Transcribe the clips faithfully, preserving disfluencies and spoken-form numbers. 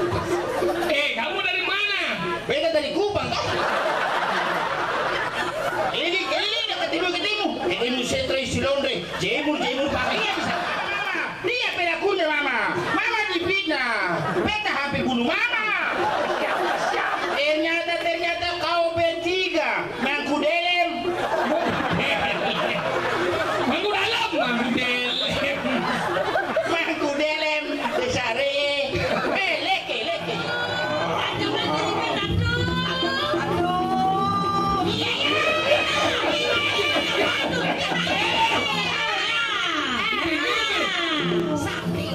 Eh, kamu dari mana? Beta dari Kupang kan? Ini ini dapat ketemu ketemu. Ketemu setra isi Londre. Jemur jemur pakai ya bisa. Dia pelakunya mama. Mama difitnah. Beta hampir bunuh mama. Ternyata ternyata kau bertiga mangku delem. Mangku dalam, mangku delem. Mangku delem. Desare. Eh leke leke. Aduh, aduh, aduh. Iya, iya. Sakti.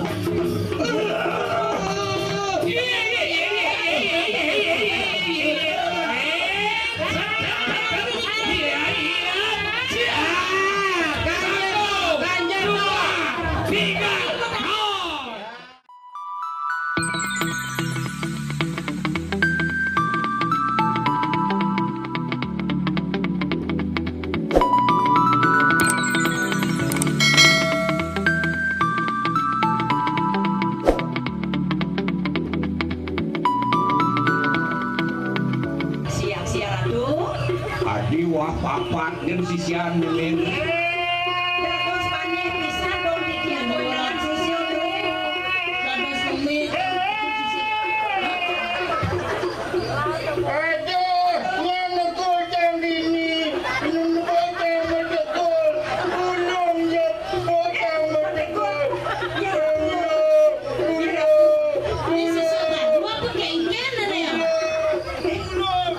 Adiwa papat dan sisian mimin. Terus panik bisa dong dikiamun dengan sisir dulu. Terus umit. Aduh, menekul jam dini, menekul menekul, ulung ya, potong menekul, ya Allah, ulung, Ini sisir kedua tuh kengken ada ya. ulung.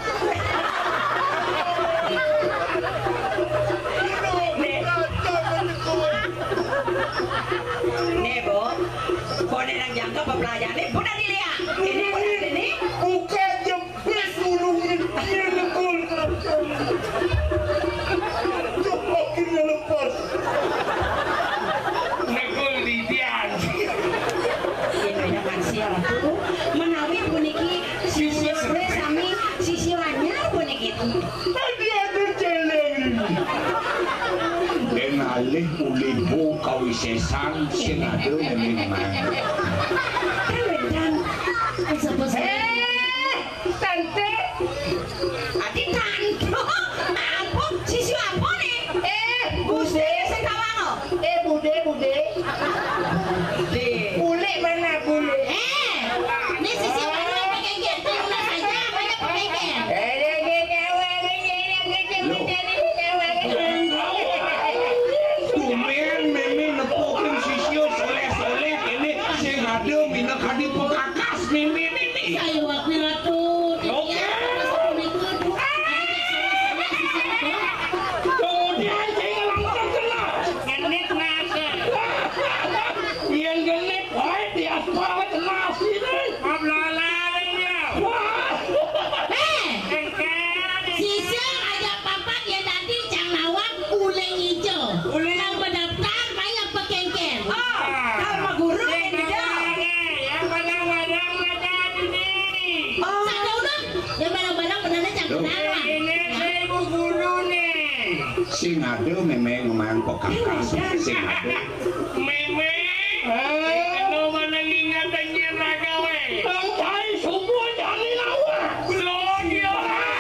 Nih bu, boleh nang jangka pembelajaran ini pun ada lihat. Ini pun ada ini. Buka jemput ulungnya, dia nekul. Cepat kita lepas. Nekul di tiang. Ini dengan siapa tuh? Menawi puniki sisir sami sisirannya puniki itu. Tadi ada jalan. Dan alih ulibu kawisesan sinadu memang. Kemudian sebut Eh, tante. Adi tanto, apa sisi apa nih? Eh, Bude bude. sekawang Eh, bude, bude. Bude. Bule mana bule? Eh, ini sisi mana pakai gitu? Udah saja banyak pakai gitu. Eh, dia dia kawan, dia dia dia dia kawan. Tumen mimin nepokin sisio soleh-soleh ini sinadu mina kadi pekakas mimin ini. Saya wakil tuh. Oke. Kemudian saya langsung kena. Genit nasa. Yang genit, wah di aspal kena sini. Obrolannya. Wah. Eh, Engkau. sisi ada papat ya tadi cang nawak uleng hijau. Yang mendaftar banyak pakai gitu. Oh, kalau guru yang Yang barang-barang ada di sini. Oh, ada udah. Yang barang-barang benernya cang kenapa? Ini saya ibu guru nih. Singadu memang memang pekakas singadu. Meme. Kalau mana ingatannya naga we. Bangkai semua jadi lawa. Belum dia.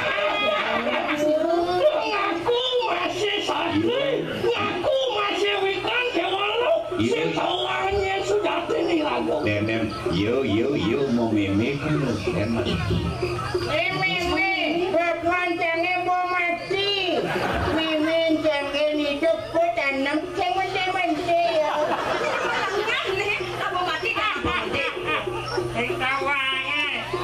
Ngaku masih santri, ngaku masih witan kewalau. Setawannya sudah tini lagu. Deden, yo yo yo mau meme kan lo. Meme, bapak jangan mau mati. Meme jangan hidup tanam cemen-cemen ya. Apa mati kan? Tawannya.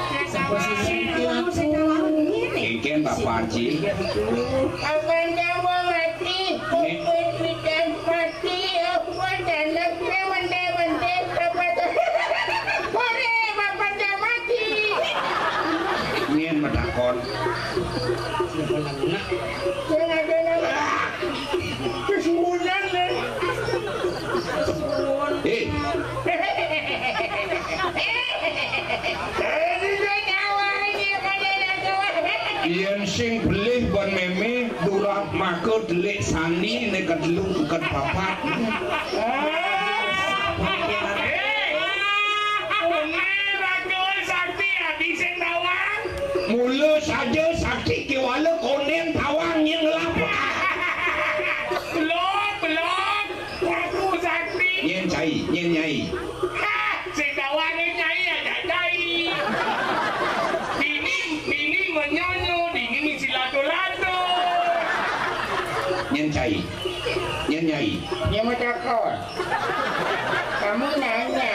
Kengken Bapak Haji. Akan jawa mati, kupit bidan mati, apa tanam cemen-cemen bapak. Ore bapak jangan mati. Nien medakon. Jangan jangan. Kesuburan nih. Eh, yen sing belih ban meme durah makut lek sani nek kedlung ket papat. Ini rakyat Kula saja sakit kewala konen tawang yang lapar. Belum, belum. Aku sakit. Nyen cai, nyen nyai. Ha, sedawan nyai ada nyai. Ini, ini menyonyo, ini misi lato-lato. Nyen cai, nyen nyai. Dia mau takut. Kamu nanya.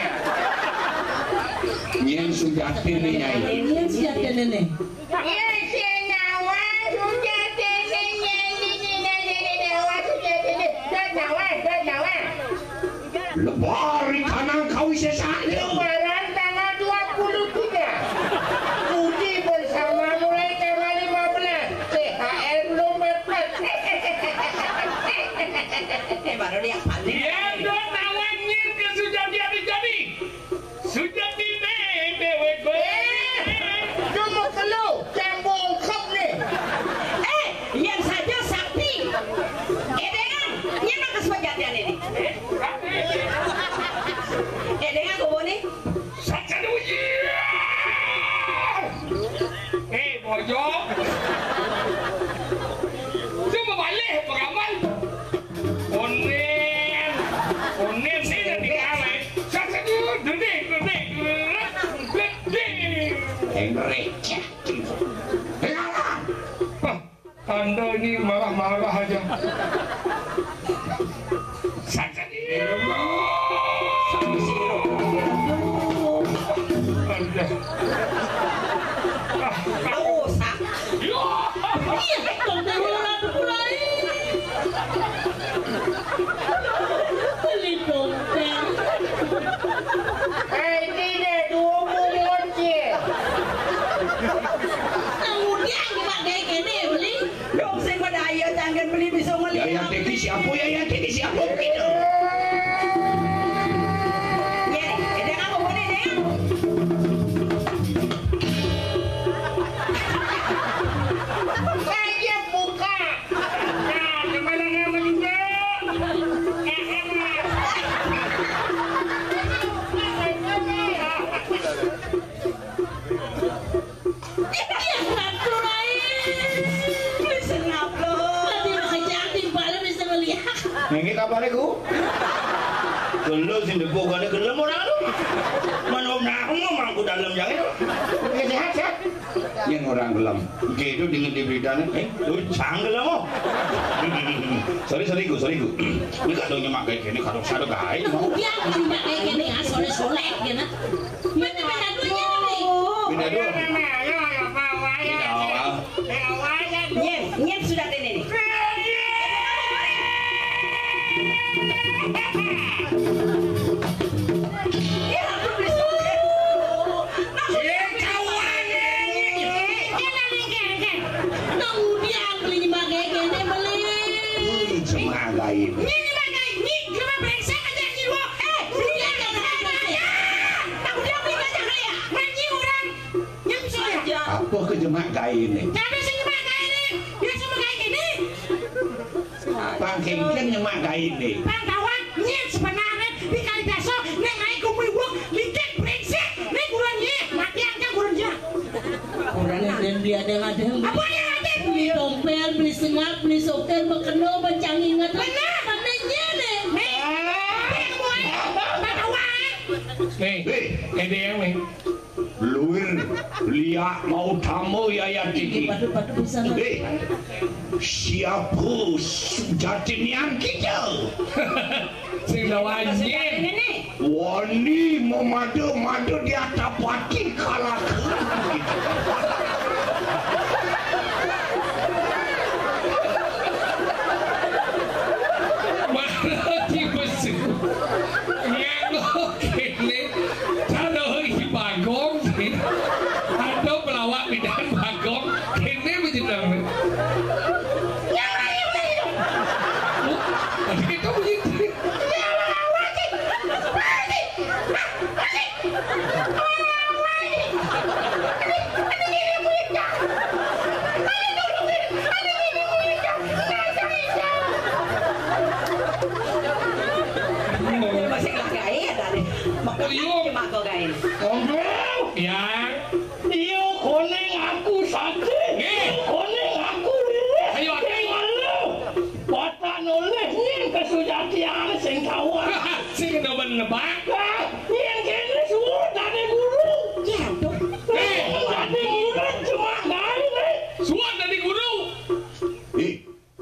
Nyen sudah nih nyai. Nyen sudah nenek. Ya, senawa sudah tenenya, ini nenek-nenek sudah tenek. Senawa, senawa. Lebar kanan kau sesat. Lebaran tanggal dua puluh tiga. Cuti bersama mulai tanggal lima belas. T H R belum dapat. Baru dia paling. Ya, dong nawannya ke sudah jadi-jadi. Sudah dine dewe gue. Cuma kelu cembung kop nih. Eh, yang saja sakti. Eh dengan, nyemak kesepakatan ini. Eh dengan kau nih. Saja uji. Eh, bojo. Cuma balik pengamal. Onen, onen sih nanti kalah. Saja dulu, duduk, duduk, duduk. Enreknya. Anda ini marah-marah aja. Saja dulu. Anda. Oh, sak. Yo. Iya, kau terlalu mulai. Beli dompet. Eh, tidak dua puluh once. Kemudian kita kayak gini beli. Dong saya pada ayo jangan beli bisa Ya melihat. yang teki siapa ya yang teki siapa gitu. Ya, eh dengan kau boleh dengan. Saya buka. Nah, kemana kamu juga? Iya, satu lain. Bisa ngupload. Tadi makanya timbal bisa melihat. Ini kabarnya ku? Gelo sih bukannya gelo orang lu. Mana nak ngomong aku dalam yang itu. Sehat, sehat. Yang orang gelam. Gitu dengan di beritanya. Eh, lu canggih lah mo. Sorry sorry ku, sorry ku. Ini kado nyemak kayak gini, kado kado guys. Kemudian beli kayak gini ya, sore-sore gitu. Beda-beda duanya nih. Beda dua. Nyen, nyen sudah ini nih. Ya, aku beli suket. Kemudian beli kayak gini beli. Cuma lain. Ini pakai ini cuma brengsek aja sih lo. Eh, beli aja ya. Tahu dia beli banyak ya. Manji orang. Yang saja. Apa kejemak kain ini? Tapi sih nyemak kayak ini. Dia cuma kayak gini. Pangkengken nyemak kain ini. Bang kawan, nyet sebenarnya di kali besok nek naik kumpul-kumpul liket brengsek. Nek kurang nyet, mati aja kurang nyet. Kurang dan dia ada ada. Apa yang ada? Beli dompet, beli sengat, beli software, bekeno, bencang ingat. Benar, mana nyet nih? Nih, bang kawan. Nih, ada yang nih. Luir liak mau tamu ya ya tiki. Padu-padu bisa. Eh, siapa sujatinian kita? Sudah wajib. Wani memadu-madu di atas pati kalah. Mana tipe sih? Yang oke nih. Taruh di bagong sih. Ada pelawak bidan bagong. Kene begitu. Yang lain itu. Tapi itu begitu. Yang wajib. Wajib. Wajib. Masih kagaya tadi. Makanya cuma kau gain. Yang Iyo kuning aku sakit. bak. Yang kene semua dari guru. Jatuh. Eh, dari guru cuma lain eh. Suat dari guru. Eh,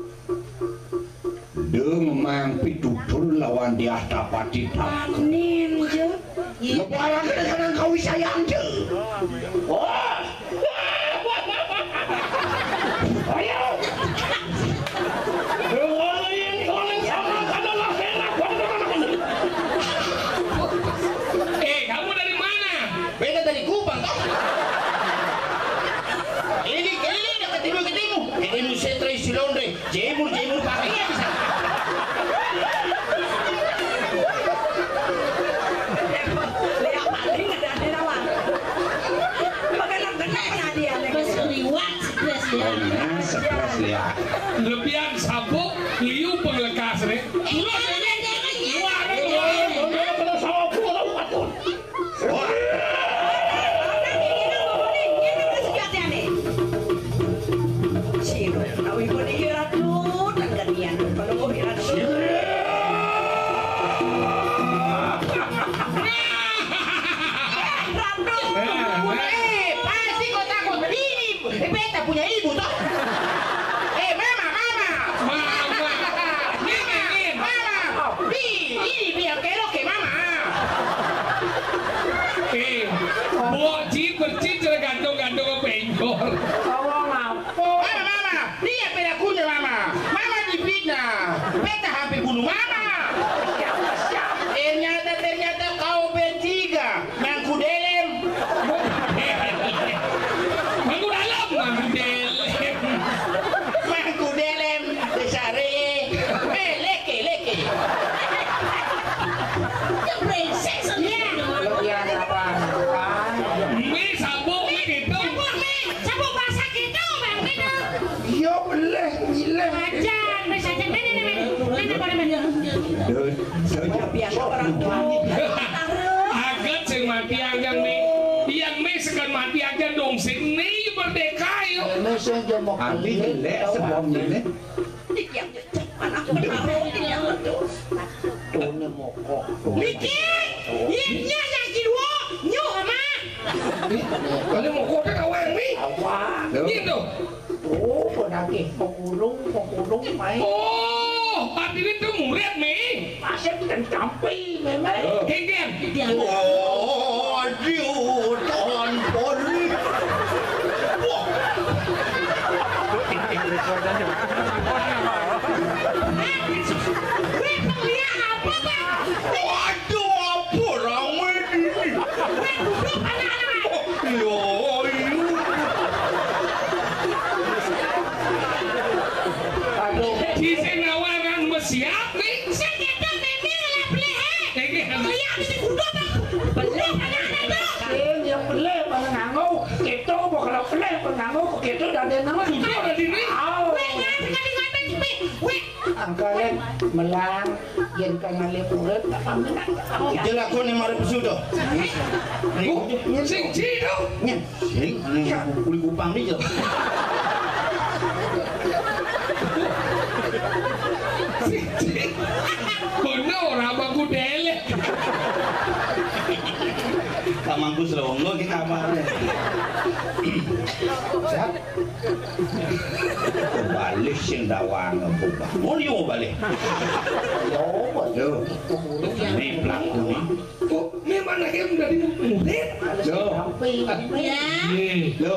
Demang pitutur lawan di Astapati tak. Panen je. Lebaran kadang kau sayang je. Wah. Ayo. Orang yang orang sama adalah enak banget. Eh, kamu dari mana? Beta dari Kupang toh. Ini ini dekat timu ketemu. Ini setra isi Londre. Jemur jemur pakaian bisa. Lihat paling ada ada nama. Bagaimana kenanya dia? Keseliwat stres ya. Nah, stres lihat. Lebihan sabuk, liu penglekas nih. Iya, ada ada lagi. Eh, pasti kau takut ini. Eh, beta punya ibu toh. Eh, mama, mama. Mama, ini ini. Mama. Di, ini biar kelok ke mama. Eh, buat cip bercip gantung-gantung ke penggor. Mama, mama. Dia pelakunya mama. Mama difitnah. Beta hampir bunuh mama. Ternyata ternyata kau bertiga mangku delem. Mangku dalam, mangku delem. Mangku delem besare. Eh, leke leke. Brengsek sendiri. Ya apa? Mi sabuk mi gitu. Sabuk nih, sabuk basah gitu bang gitu. Yo boleh gila. Ajan, bisa ajan ini nih, ini apa namanya? Sejak Orang tua. Agak sing mati agang nih. Yang mi sekan mati aja dong sing nih merdeka yuk. Abi jelek sebelum ini. Yang anak bertaruh yang itu. Bikin, iya yang kedua, nyuh ama. Kalau mau kota kawan mi. Gitu. Oh, penagih pengulung, pengulung main. Oh, arti itu murid mi. Masih dan campi memang. Geng-geng. Oh, aduh, tahun poli. Gue penglihat apa bang? Waduh, apa ramai ini? Gue duduk anak-anak. Yo, yo. Di sini nawangan siap nih. Saya kita memang lah belehe. Geng-geng. Lihat di duduk bang. Belum anak-anak tuh. Ini yang beli penanggu, kita bakal beli penanggu, kita dah ada nama. Sudah ada di sini. Gue nggak sekali ngambil cepet. Gue. Angkalen melang, yang kangen urut, apa menang? Jelas kau ni mari pesudah. Oh, sing cido. Nya, sing kulit kupang ni je. Sing cido. Kono orang aku delek. Kamangku selongo ke kamar. Sehat? Balik sing dawang ngepubah. Mau dia mau balik? Yo, ini pelaku nih. Oh, memang akhirnya dari murid. Yo, Ya. yo.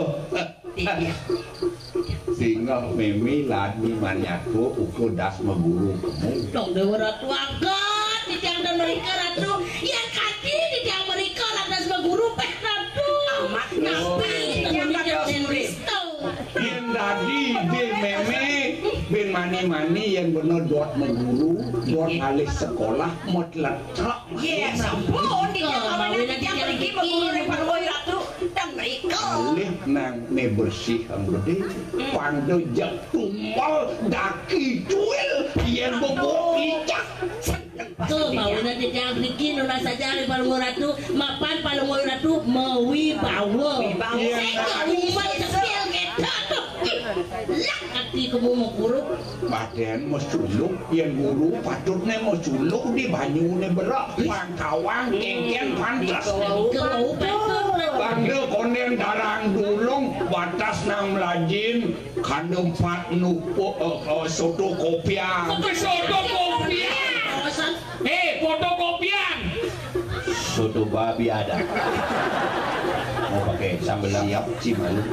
Singa mimi lagi manyaku uku das meguru kamu. Dong dewa ratu angkat di tiang dan mereka ratu yang kaki di tiang mereka lantas berguru peh ratu amat ngapain yang kaki Risto Yang tadi di meme bin mani-mani yang bener dot meguru dot alih sekolah mod letak. ya sampun di tiang kawanan di tiang mereka berguru repan woi ratu dan mereka Alih nang me bersih ang gede pando jak tumpal daki cuil yang bobok icak. tuh mau nanti tiang mereka nuna saja di palungo ratu mapan palungo ratu mewi bawa saya umat sekil kita tuh lak ati kamu mau guru badan mau suluk yang guru patutnya mau suluk di banyune berak pangkawang kengken pantas kau betul bangde konden darang dulung batas nang lajin kandung pat nupo soto kopian Soto kopian. Eh, fotokopian. soto babi ada mau pakai sambal siap cimalu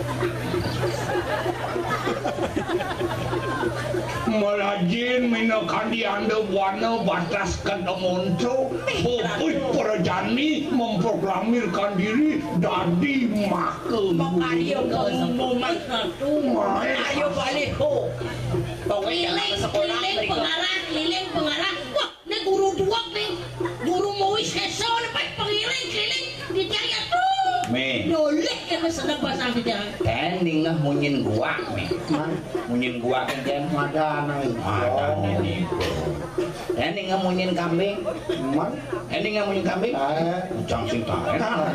melajin minakan di anda warna batas kedemonco boboi perjani memproklamirkan diri dadi makem ayo kamu mau ayo balik ho keliling keliling pengarah keliling pengarah wah ini guru dua nih guru mau iskesol lepas pengiling keliling di jaya tuh me nolek ya kesenang pasang di jaya Ending lah munyin gua nih. Munyin gua kan jen madana madane nih. Ending nggak munyin kambing. man Ending nggak munyin kambing. eh Jang sing tae.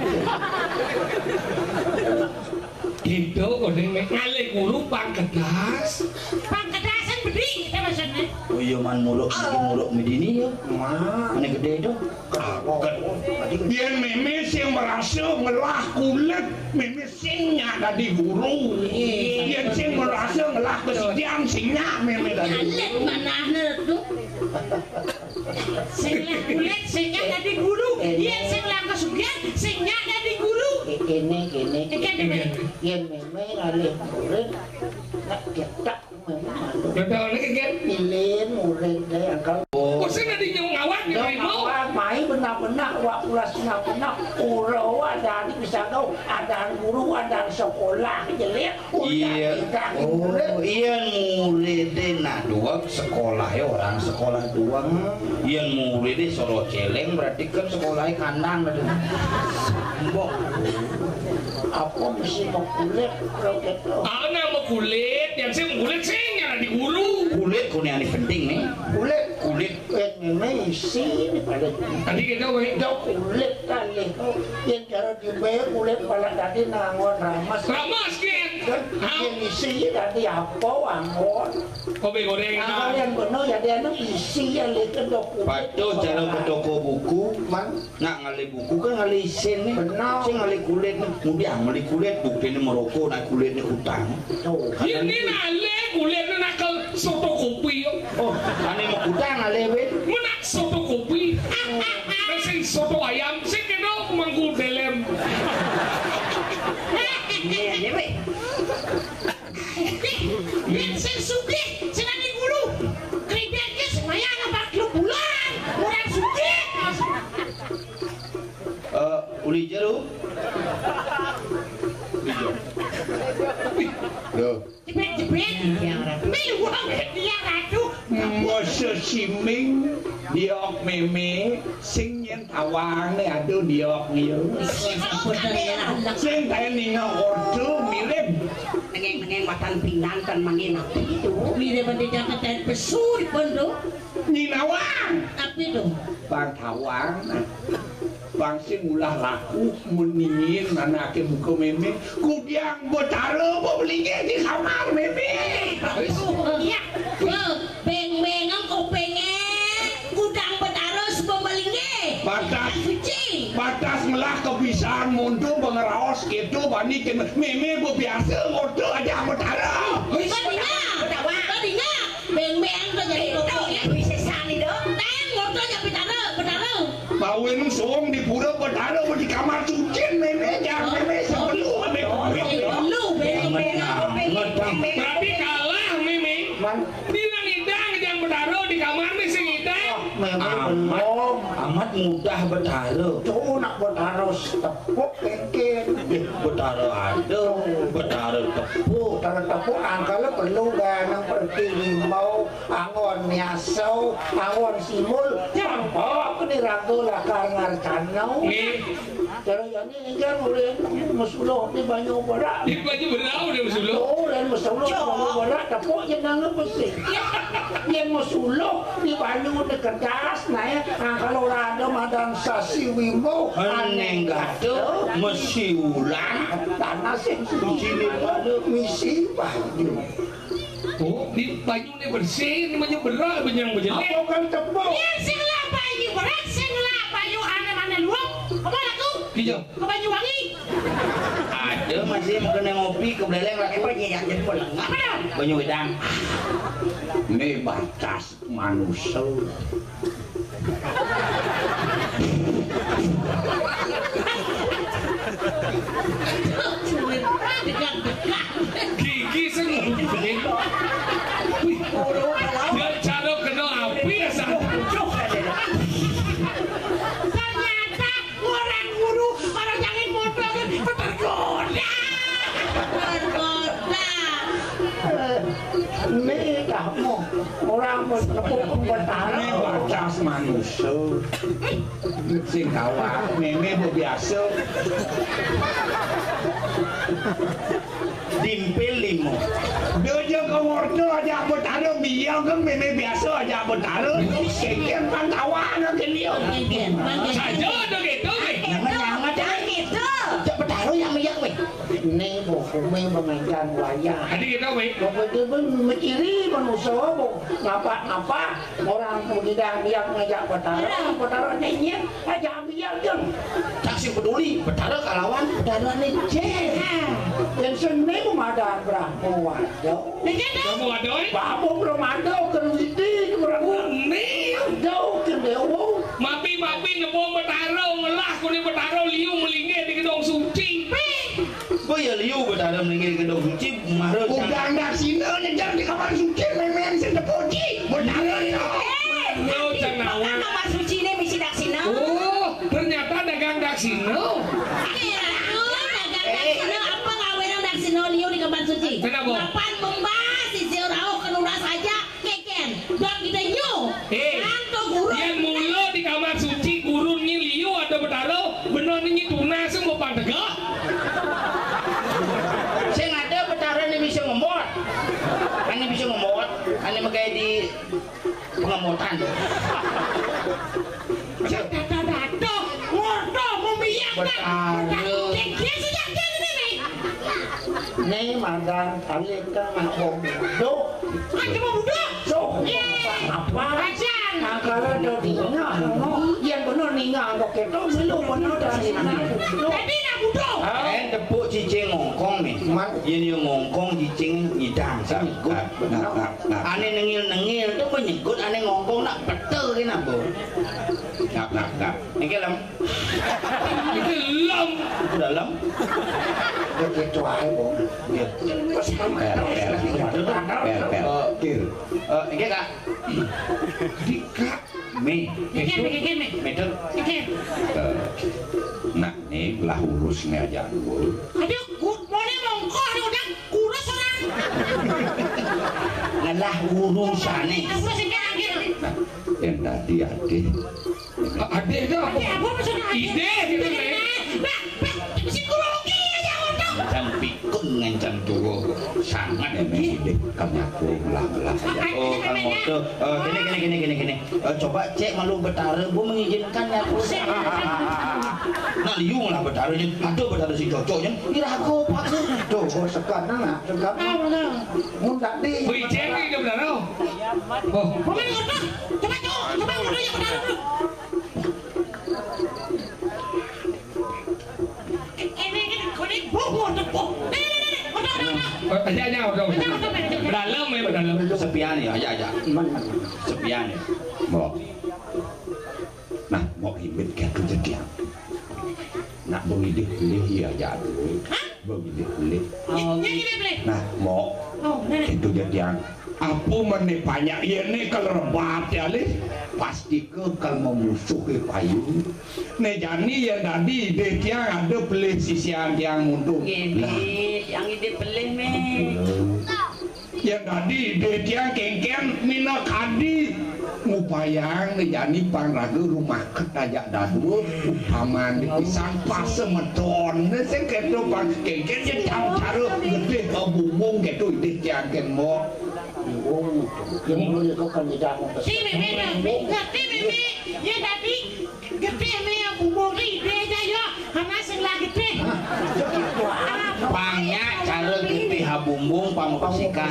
Gitu kodeng mek ngale guru pangkedas. pangkedasan beding kita maksudnya Oh iya man muruk makin muruk medini ya. man Mana gede itu. dia memes yang merasa ngelah kulit memes singnya dari guru dia sing merasa ngelah kesedihan singnya memes dari alet mana tuh singnya kulit singnya dari guru dia sing lang kesugihan singnya dari guru Kene kene ikan deh yen meme alih murid nak ketak malu Betul nih kan. pilih murid saya kalau Kok sih nadi nyong ngawak nih Dong mau? awak mai benar-benar wak pulas benar-benar urau ada di bisa kau ada guru ada sekolah jelek Iya. Oh iya murid nak dua sekolah ya orang sekolah dua. Iya murid soro celeng berarti kan sekolahnya kandang berarti. Mbok. apa mesti mau kulit kalau gitu Ah nama kulit, yang sih kulit sih yang di guru. Kulit kuning ini penting nih. kulit Kulit yen meme isi pada Tadi kita weh jauh kulit kali yang cara dibayar kulit pala tadi nangon ramas ramas kan. yang isi tadi apa wangon Kopi goreng. kalau yang benar ya dia nak isi ya lihat dokumen Patu cara ke toko buku, man nak ngali buku kan ngali isin nih. Benar. Sing ngali kulit nih, kemudian ngali kulit bukti ini merokok, nak kulit ini utang. tuh Ini nale kulit nak ke soto kopi. Oh, ane mau utang ngali wet. Menak soto kopi. Nasi soto ayam sih kena mangkul delem. Iya, weh. Yang sing sugih, sing ane guru. Kreditnya semuanya ngambar kilo bulan. Orang sugih. Eh, uli jeruk. Loh, Jepit-jepit. Melu uang dia ratu. masa siming diok meme sing yen tawang nih aduh diok niyo sing kaya ninga ordo mirip Nengeng-nengeng matan pinang kan mangin apa itu. Mirip pada jaket dan pesur pondok. ninawang Tapi dong. bang tawang bang sing ulah laku meningin anake buka meme kudiang botaro mau belinya di kamar meme Iya. Wah, beng-bengang kau pengen. Gudang betarus pembelingnya. batas Kucing. batas ngelah kebiasaan mundur pengeraos gitu banikin meme bu biasa ordo aja botaro Tadi nggak? Tadi nggak? Beng-beng tuh jadi kopi. Bisa sani dong. Teng, ngotot ya betara, betara. bawin suong di pura botaro di kamar sucin meme jangan meme sebelum meme Lu beng-beng. Berarti kalah meme. Dia ngidang yang bertaruh di kamar nih sing ngidang. memang belum Amat mudah bertaruh. tuh nak berharus tepuk kengken Bertaruh ada, bertaruh tepuk. kalau tepuk angkala perlu ganang pergi limau angon niasau angon simul yang bawa ke diragu lah karangar canau Nih, Cara yang ini kan boleh masuloh di banyak berat. Di baju berau dia masuloh. Oh, dan masuloh di banyak berat. Tapi yang nangga bersih. Yang masuloh di banyak di kertas. Nah ya, kalau ada madan sasi wimbo. Aneh nggak ada mesti ulang. Tanah sih di sini ada misi baju. Oh, di baju ini bersih, ini baju berat, baju yang berjelek. Apa kan tepuk? Ya sing lah baju berat, sing lah baju aneh-aneh luang. Apa laku? Hijau. Ke baju wangi. Ada masih mungkin ngopi ke beleleng lagi apa yang jadi pelengah. Banyak wedang. Ini batas manusia. Gigi semua begini. Wih, dia cara kena api ya sah. Ternyata orang guru orang jangan bodoh kan tergoda. Tergoda. Ini kamu orang bertepuk bertara. Ini batas manusia. Sing kawan, meme biasa. Dimpil limo. Dia ke wortel aja bertaruh, biar kan meme biasa aja bertaruh. Sekian kan kawan ke dia. Saja ada gitu. Jangan jangan gitu. Cak bertaruh yang miyak weh. Ini buku memainkan wayang. Adik kita weh. Betul pun menciri manusia bu. Ngapa-ngapa orang begidang yang ngajak bertaruh, bertaruh nyanyi aja biar kan. Tak sih peduli, bertaruh kalawan. Bertaruh ni ceh. Yang seni pun ada berapa wadah. Kamu ada eh? Bapak belum ada kerwiti berapa Ini. ada kedewo. Mapi-mapi ngebom bertaruh, ngelah kuni bertaruh liu melingkir di gedung suci. Kau ya liu bertaruh melingkir di gedung suci, marah. Bukan dah sini ngejar di kamar suci, main-main sini puji. Bertaruh Lo cenawa. Kamar suci ini misi dak sini. Oh, ternyata dagang dak sino. Kira aku dagang dak sini apa ngawin dak sini liu di kamar suci. Kenapa? Kapan membahas si Zirau kenura saja keken. Dan kita nyu. Eh, Anto guru. yang mulu di kamar suci gurunnya liu ada bertaruh, benar ini tuna semua pantegah. Saya nggak ada bertaruh ini bisa ngemot. Ini bisa ngemot. Ini pakai di pengemotan. Dada-dada. Ngordo membiarkan. Bertaruh. Keken sejak kini nih. Ini madang kali kan ngabong dok. Aja mau budak. Sok apa? Ajan. Angkara do dinga. Yang benar ninga kok keto belum benar dari mana. Jadi nak budak. Eh, tepuk cicing ngongkong nih. Ini yang ngongkong cicing idang sangkut. Ane nengil-nengil tu menyekut ane ngongkong nak betul ke nak bu? Ngap, ngap, ngap. Ini lem. Itu lem. Itu dalam. Begitu aja bu. Ya. Pel, pel, pel, pel. Kir. Eh, ini kak. Dika. Me. Keken, keken, Meter. keken. Nah, ini lah urusnya aja dulu. Aduh, boleh mongkok nih udah kurus orang. Ngalah urusan nih. Aku masih kaget. Yang tadi adik. Adik itu apa? Ya, apa maksudnya? Ide gitu nih. Bah, bah, psikologi aja udah. Macam pikun ngancam tuh sangat Ini ide kami aku belah-belah aja. Oh, Kang Moto. Eh, gini gini gini gini gini. Eh, coba cek malu bertaruh, bu mengizinkan ya bu. Nah liu lah bertaruhnya. Aduh bertaruh si cocoknya. Kira aku pak. Tuh, bos sekat nak, sekat nak. Mudah di. Beri cek ni ke bertaruh. Oh, Boleh udah. Coba tuh, coba udah yang udah dulu. Ini ini kuning buku tepuk. Nih, nih, nih, udah, udah, udah. aja aja udah. Berdalam ya berdalam. Sepian ya, aja aja. Sepian ya. Mau. Nah, mau hibit kayak kejadian. Nak begitu pilih aja dulu. Begitu pilih. Yang ini boleh. Nah, mau Oh, nenek. itu jadian. Apa mana banyak ini kalau rebat ya lih pasti ke kalau memusuhi payung. Nih jadi ya tadi dia tiang ada beli sisian yang untung. Gini, yang ini boleh nih. yang tadi dia kengken mina kadi ngupayang nejani pangraga rumah ketajak dadu upaman dipisang pase medon sing kedo pang kengken yen jam cara gede kabumung gitu dia kengken mo oh kemudian itu kan tidak mau si meme ngerti meme ya tadi gede me bumung ide aja yo karena sing lagi gede pangnya cara gede habumbung pamusikan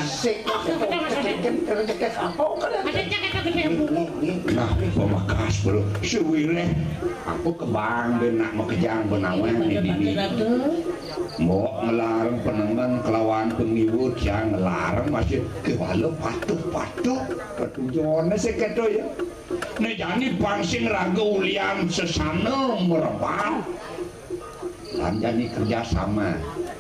nah pemakas bro suwire aku kebang benak mau kejang benawan di dini mau ngelarang penengan kelawan pengiwut yang ngelarang masih kewalo patuh-patuh petujuannya sekedo ya nih jadi pangsing raga ulian sesana merebak dan jadi kerjasama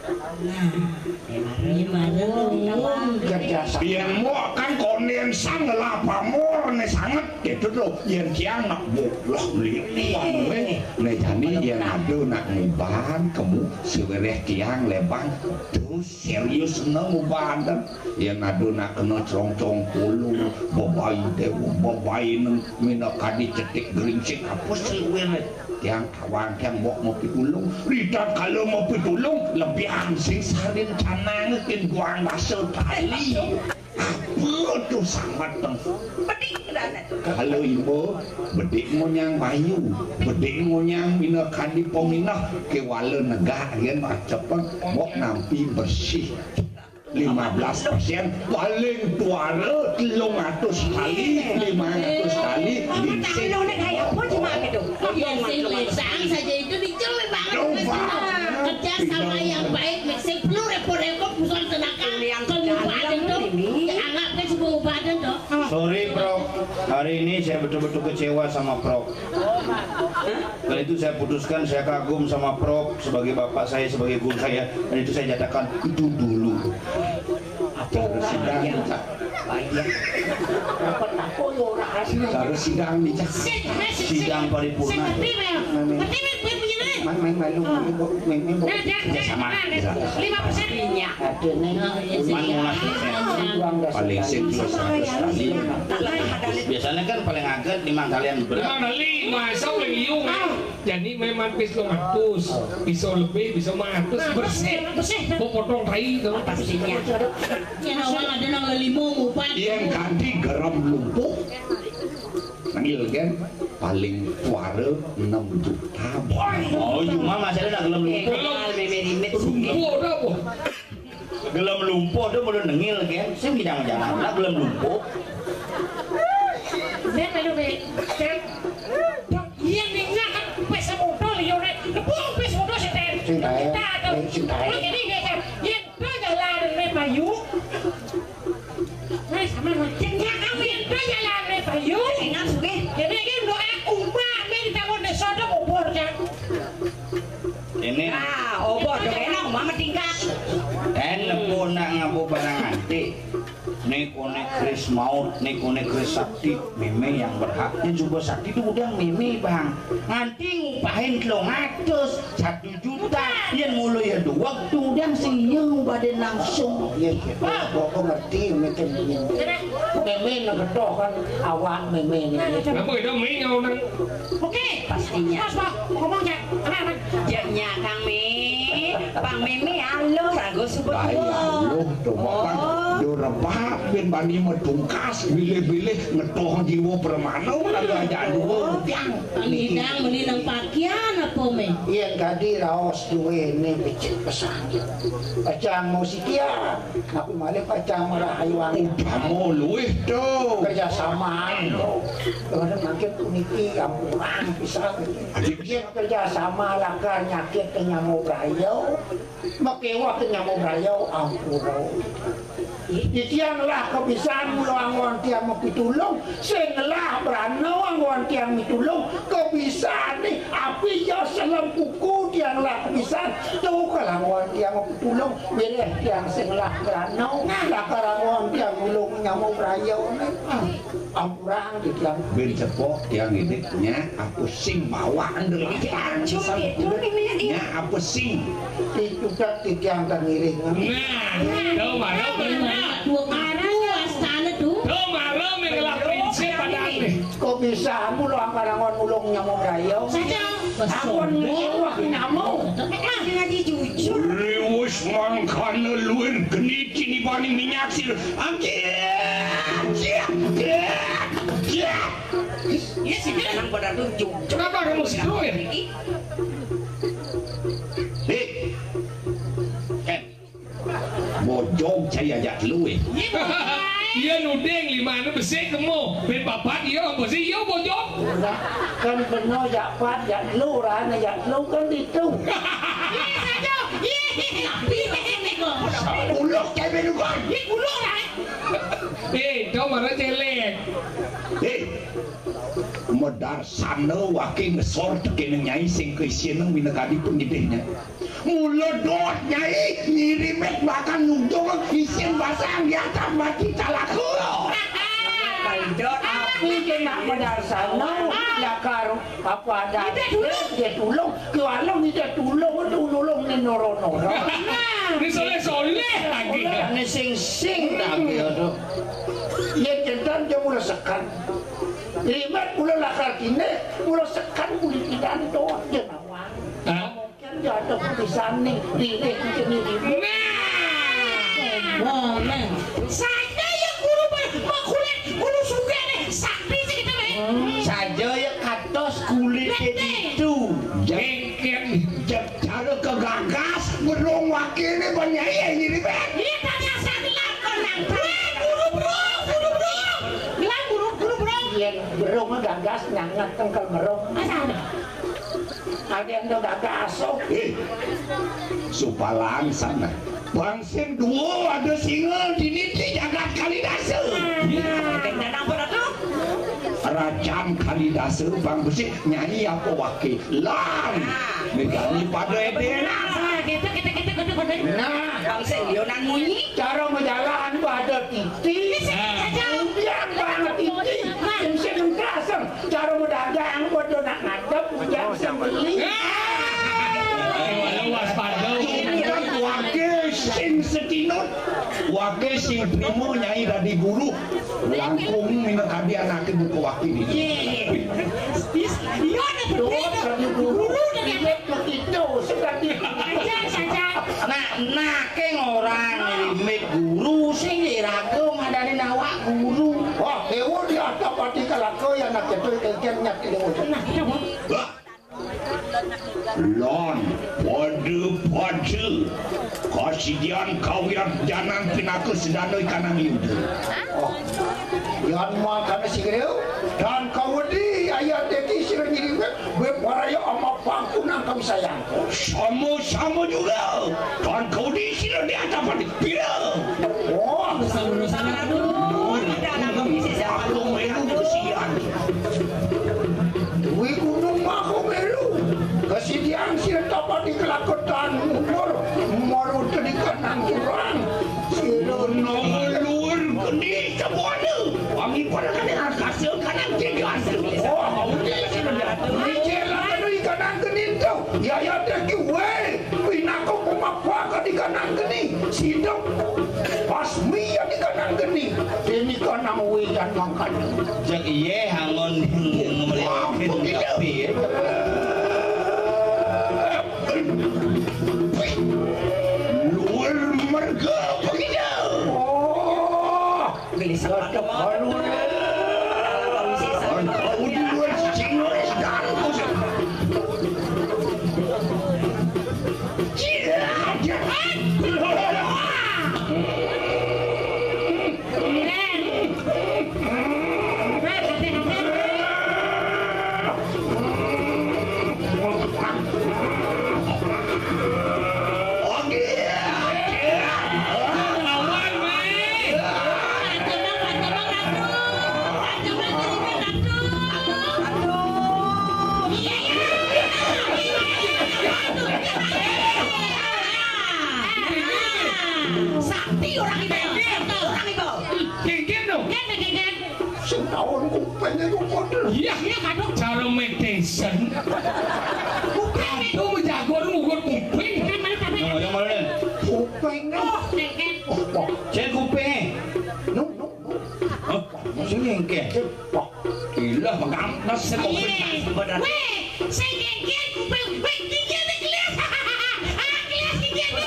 kerjasama yang mau kan konen sang lapa mor ne sangat gitu loh yang tiang nak bolah lilian we ne jadi yang adu nak nguban kamu sewereh tiang lebang terus serius na nguban dan yang adu nak kena cerong-cerong pulu babai dewa babai neng mina kadi cetik geringsik apa sewereh tiang kawan tiang bok mau pitulung rita kalau mau pitulung lebih ansing salin canang kin guang basel tali apa tuh sangat teng bedik kalau ibu bedik ngonyang bayu bedik ngonyang mina kadi pominah ke wala negah kan cepeng bok nampi bersih lima belas persen paling tuara telung atus kali lima ratus kali lincing yang sing lesang saja itu dijelek banget kerja sama yang baik sing perlu repot-repot pusat tenaga kabupaten tuh anggapnya sebuah badan tuh sorry Prof hari ini saya betul-betul kecewa sama Prof dan itu saya putuskan saya kagum sama Prof sebagai bapak saya sebagai guru saya dan itu saya nyatakan itu dulu cara sidang cara sidang dicak sidang paripurna main main main lu main main sama lima persen paling sekian sekali biasanya kan paling agak lima kalian berat lima kali masuk lagi yung jadi memang pisau matus pisau lebih pisau matus bersih bersih mau potong tai kalau pastinya yang awal ada nang limo ngupan yang ganti garam lumpuh nangil kan paling tuara enam juta oh cuma masalah nak gelem lumpuh lumpuh dah boh gelem lumpuh tu boleh nengil kan saya jangan-jangan nak gelem lumpuh nek melu be yang ninggal kan pesa motor yo nek lebong pesa motor seten kita ada jadi dia yang dia jalan nek bayu hai sama tinggal kami yang dia jalan nek bayu ingat suge jadi kan doa umat men tahun de sodo obor kan ini ah obor dong enak mama tinggal enak pun nak ngabu barang antik nek konek kris maut nek konek kris sakti meme yang berhaknya juga sakti itu udah meme bang nganti ngupahin telung atus satu juta yang mulai ya dua waktu udah siang badan langsung ya kok ngerti mungkin meme nak gedok kan awak meme ni apa itu mie orang oke pastinya ngomong ya jadinya kang me bang meme halo rago sebut lu coba kan direbak ben bani medungkas bilih-bilih ngetoh jiwa permana laga aja dua tiang hidang meni nang pakaian apa me yang kadi raos duwe ne becik pesan pacang musikia aku malah pacang merahayu kamu luih tuh kerjasama kalau makin uniki ampuran pisang dia kerjasama laka nyakit ke nyamuk rayau makewa ke nyamuk rayau ampuro itiang lah kebiasaan mula angwan tiang mau pitulung sing lah berano angwan tiang mitulung kebiasaan ni api jauh selam kuku tiang lah kebiasaan tuh kalau angwan tiang mau pitulung beres tiang sing lah berano lah karangwan tiang mulung nyamuk rayau ni ampuran di tiang ben cepok tiang ini nya aku sing bawa andel tiang nya aku sing itu tak tiang kan ngiring nah đâu mà đâu dua kali bisa mulu angkarangon mulung nyamuk rayo. Saja. Ampun mewah nyamuk. Ah, ngaji jujur. Lewis mangkana luar geni cini bani minyak sih. Angkir. Ya sih kan pada tunjuk. Kenapa kamu situ ya? Hei. Ken. Bojong saya ajak lu eh. Iya nudeng lima anu besi kamu. Ben bapak iya besi iya bojong. Kan benar jak pat jak lu rana jak lu kan itu. Iya saja. Iya. Ulok cai benukan. Iya gulung lah. Eh, kau mana celek? Hei. Modar sana waking ngesor tekene nyai sing keisian minagadi pendidiknya. Mula dot nyai nyirimet makan nudong isin basang di atas mati talaku. Dot api kena modar sana yakar apa ada dia tulung kewalang dia tulung tulung ni noro-noro. Ini soleh-soleh lagi. Ni sing-sing lagi aduh. Ia jentan dia mula sekan. Limat mula lakar kini mula sekan mula tidak doa dia nawang. Mungkin dia ada tulisan ni diri ini diri. Wah, men. Saya yang guru mau kulit guru suka nih sakti sih kita nih. Saja ya katos kulit itu. Jengken cara kegagas berong wakil ni banyak yang nyirimet. Iya tanya saya bilang konang. Guru bro, guru bro. Bilang guru guru bro. Yang berong gagas nyangat tengkal merong. Asal. Ada yang dah gagas. Eh, supalang sana. Bangsen dua ada singa di niti jagat Kalidasa. Danang pada tu. Rajam Kalidasa bang besi nyanyi apa wakil lang. Negani pada edena. Kita kita kita kita kita. Nah, Bangsa Lionan munyi. cara menjalan pada titik. Biar banget titik. Yang sedang kasar. Cara mendagang bodoh nak ngadep yang sembeli. Waspada. Wakil sing setinut. Wakil sing primo nyai dari guru. Langkung minakadi anak buku wakil ini. Iya ada berbeda. Guru dengan begitu seperti saja saja. Nah, nah keng orang limit guru sing dirago ngadani nawak guru. wah hewan di atas pati kalako yang nak ketul kengkeng nyak ini Nah kita mau. Lon, pada-pada kasidian kawiran janang pinaku sedanoi kanang yuda. oh yang makan sigreu dan kawudi ayat deki sira nyirimet beparaya ama pangkunan kami sayang Sama-sama juga. Dan kau di sini di atas padi pira. wah Urusan aduh. Aku melu kesian. wi gunung maho melu kesidian sira dapat dikelakotan umur maru tadi kanang kurang sira Nomor luar gede semuanya. Wangi pada kanang hasil kanang jelas. oh kawudi sira di jalan dari kanang genin tu ya ya deki we pinako pumapaka di kanang geni sidok pasmi ya di kanang geni ini kanang we dan makan Jek iye hangon ngomeliakin tapi Luar marga begitu. oh Beli sama baru Dan kau di luar cingles dan kusir. Sakti orang itu. Orang itu. Genggen dong. Kan genggen. setahun kuping itu kodel Iya, Iya kadung. cara meditation. Bukan nih. Itu menjago ngukur kuping. Kan mana tapi. yang yang mana den? kuping Oh, genggen. oh Cek kuping. nu nu nu Sing engke. Cepok. Ilah magang nasi kok benar. Weh, saya genggen kuping. Weh, gigi ada kelas. Ah, kelas gigi ada.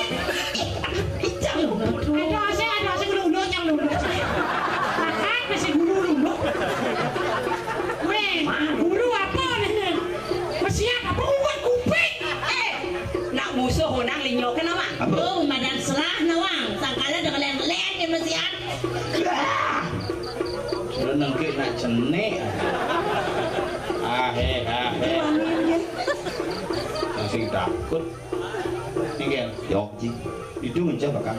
Aduh, saya aduh, saya lulu, yang lulu. Makan masih guru lulu. Weh, guru apa nih? Masih apa? Buat kuping. Eh, nak musuh honang linyo kenapa? Oh, madan selah nawang. Sangkala dengan len-len ke mesian. Sudah nengke nak cenek. Ahe, ahe. Masih takut. Ninggal. Yok ji. Itu mencoba kan?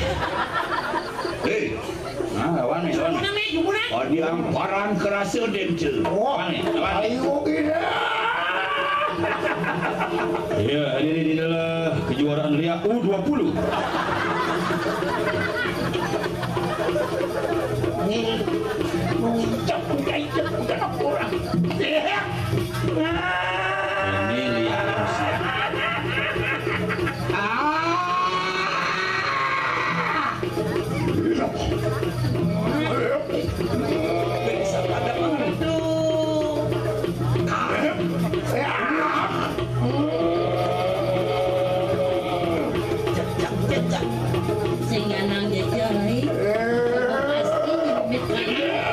Hei, Nah, lawan nih, lawan nih. Jumurang nih, jumurang. padiang paran kerasa dence. Lawan nih, lawan nih. Ayo gila. Ya, ini adalah kejuaraan Ria U dua puluh. Nih, mengincap, mengincap, mengincap orang. Ini Ria Rusia. Sehingga nang jajai. Pasti nyebit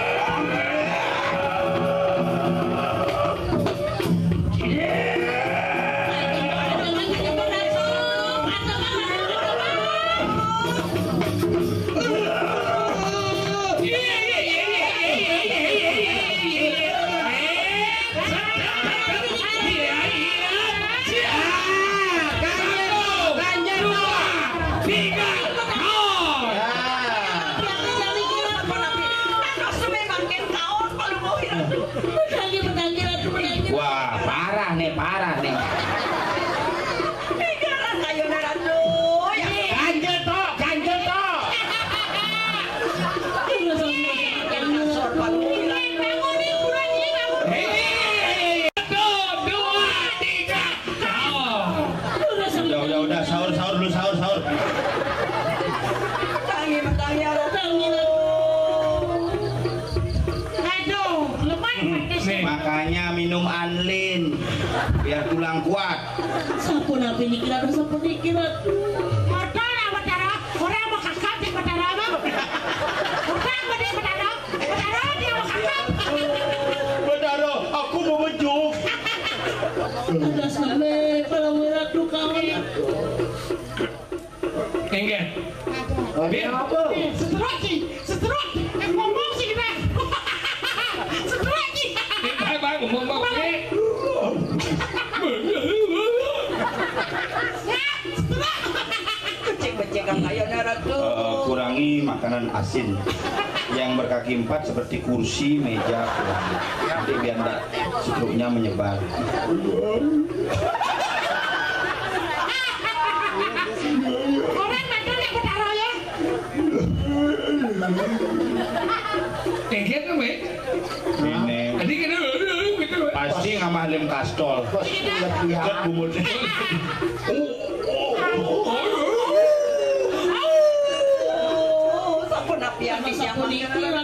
Wah, parah nih, parah nih. Ganjel toh, ganjel toh. Udah, udah, udah, sahur, sahur dulu, sahur, sahur. Aduh, lemah pakai Makanya minum anlin biar tulang kuat. Sapu nabi ni kira sapu ni kira. Motor lah Batara, orang mau kakak di Batara apa? Orang mau di Batara, Batara dia mau kakak. Bedaro, aku mau bejuk. Ada sampai kalau berat tu kawan. Enggen. Ada apa? Seteruk sih, seteruk. Yang ngomong sih kita. Seteruk sih. Hai bang, ngomong bang ini. Eh, kurangi makanan asin yang berkaki empat seperti kursi, meja, kurangi. Nanti biar enggak struknya menyebar. Orang mantul yang Batara ya. Enggen kan weh? Ini Tadi kita gitu. pasti ngamah lem kastol. Bos kelebihan. Ket bumutnya. Sapu ni kira.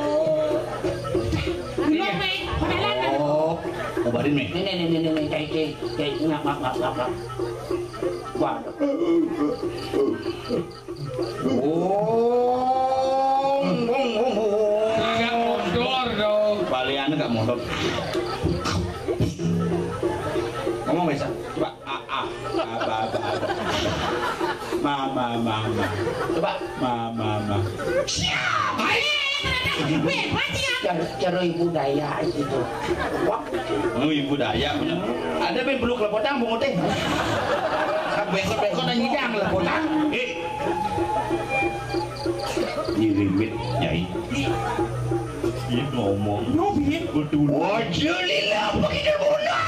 Belum weh, pedalan. Oh, obatin nih. Nih, nih, nih, nih, nih, kayak, kayak, kayak, ngap, ngap, ngap, ngap, ngap. Wah, Oh, bung, bung, bung. Enggak mondor dong. Baliannya nggak mondor. Ngomong bisa. Coba a a apa apa apa. Mama mama. Coba mama mama. Weh, mati ya. cara, cara ibu daya itu. Wah, Oh, ibu daya bener. Ada ben beluk lepotang bungut teh. Kak bengkot-bengkot dan nyidang lepotang. Eh. Dirimit nyai. Ini ngomong. Nyobit. Betul. Wajulillah begitu bola.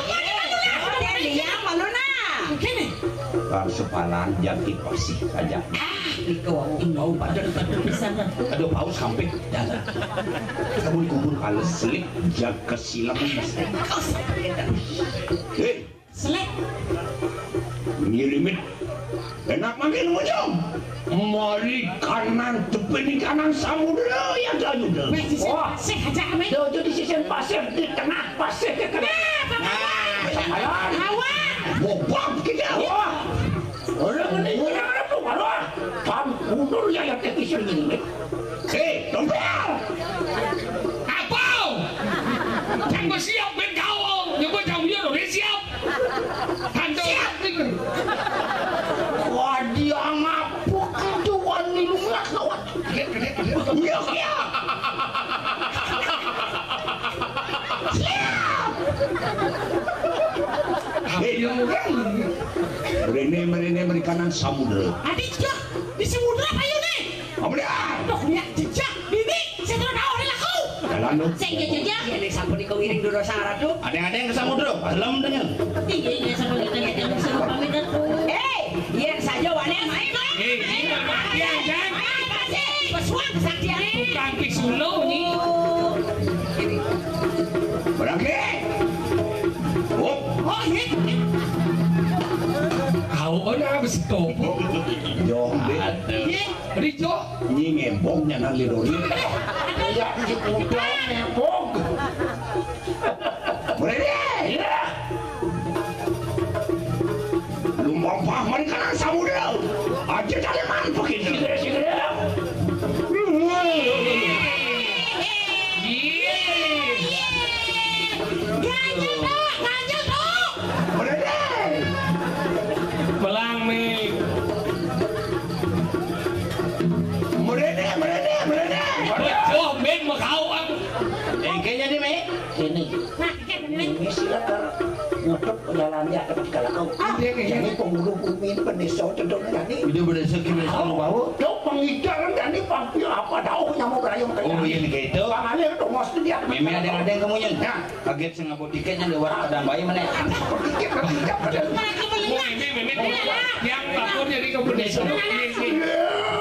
Kene. Bang sepalan jati pasti saja. Bau badan-badan besar. Aduh paus sampai dalam. Kamu dikubur kalau selik jaga silam mas. Hei, Selek. ngirimit enak makin mujung mari kanan tepi kanan samudera ya gayu deh. Wah, pasir aja kami. Dojo di sisi pasir di tengah pasir ke tengah. Nah, awak. Bobak kita. Wah, orang ini orang apa tuh kalau tam mundur ya yang teknisnya ini. Hei, tompel. Apa? Thằng có siap bên kau ông, nhưng mà chồng yêu rồi siap. Thằng tôi Wah, dia ngapuk itu wani lu nggak kawan. Iya, iya. Hei, merene merene meri kanan samudera. Adik jok di samudera apa yuk nih? Apa dia? Dok lihat jejak bibi, saya tahu tahu nih laku. Jalan dong. Saya jejak. Ya nih sampun dikewiring dulu sangaran tuh. Ada-ada yang ke samudera, dalam dengan. Iya iya sama kita lihat yang seru pamit aku. Eh, yang saja wane main main. Eh, ini mah dia jang. Apa sih? Pesuang kesaktian. Tukang pisulo ni. Berangkat. Oh, Oh, iya. Kau ana besi topo. jom deh. Iya. Rijo. Ini ngembongnya nang lidori. Ya, si kumpul nebog. Merene. Ya, Lumpah mari kanan samudera. Aja daleman begitu. segera segera. Ganjel tuh, ganjel tuh. Merene. Belang mi. Merene, merene, merene. Rijo ben mà kau ang. Eh, kayaknya di me. Ini, Nah, kayak gini. ini silakan ngutuk jalannya dapat kalau kau. Jadi penghulu bumi ini pendesa cendong ini. Udah berasa kira sama bau. Dok pengijaran dan ini pampil apa tahu nyamuk rayong kayak Oh, iya kayak itu. Bang Ali itu mesti dia. Meme ada-ada yang kamu nyen. Kaget sing ngabot tiketnya di warung kadang bayi mana. Tiket tiket pada. Mana kebelingan. Meme meme. Yang lapor jadi ke desa. Ya,